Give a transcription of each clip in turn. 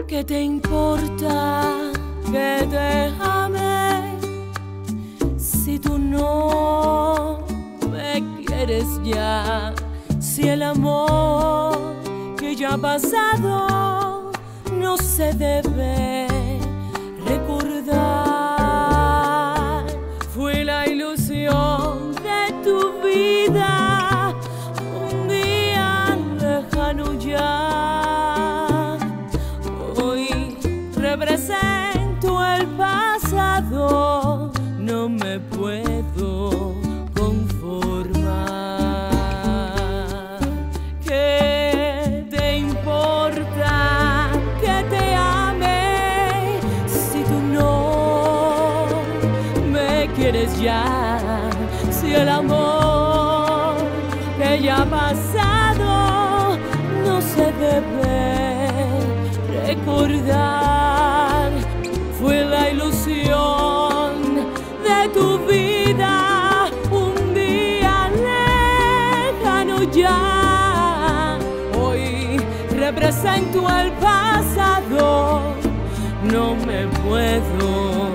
¿Qué te importa que te ame si tú no me quieres ya? Si el amor que ya ha pasado no se debe recordar. Fui la ilusión de tu vida, un día lejano ya. Hoy represento el pasado, no me puedo conformar. ¿Qué te importa que te ame si tú no me quieres ya? Si el amor que ya ha pasado no se debe recordar. Fue la ilusión de tu vida, un día lejano ya. Hoy represento el pasado, no me puedo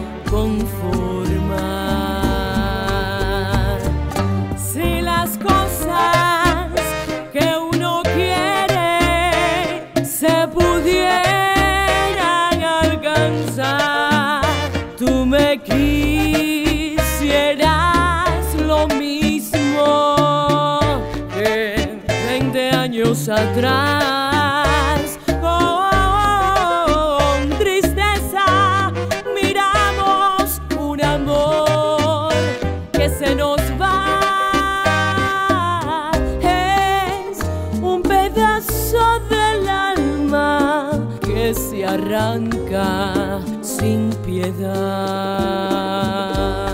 conformar. Si las cosas que uno quiere se pudieran alcanzar, tú me quisieras lo mismo que 20 años atrás. Con tristeza miramos un amor que se nos va. Es un pedazo del alma que se arranca sin piedad.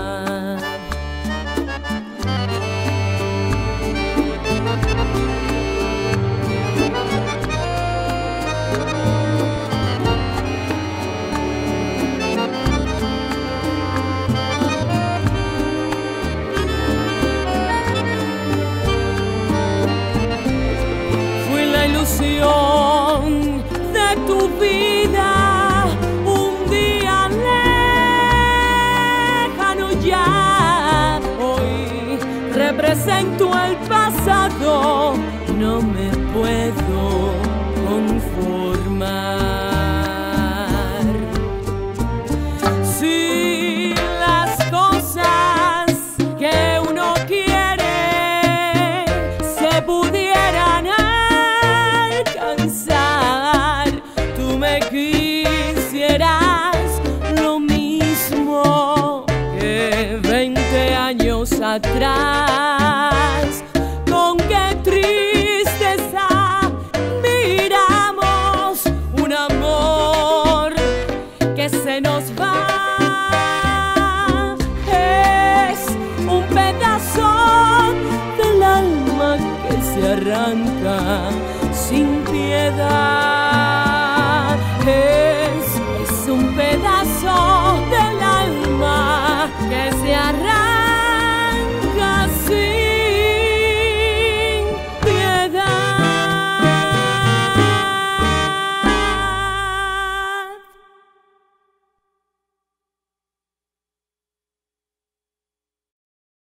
Fui la ilusión de tu vida, un día lejano ya. Hoy represento el pasado, no me puedo conformar. Si las cosas que uno quiere se pudieran alcanzar, tú me quisieras lo mismo que 20 años atrás. Con qué tristeza miramos un amor que se nos va. Es un pedazo del alma que se arranca sin piedad. Es un pedazo del alma que se arranca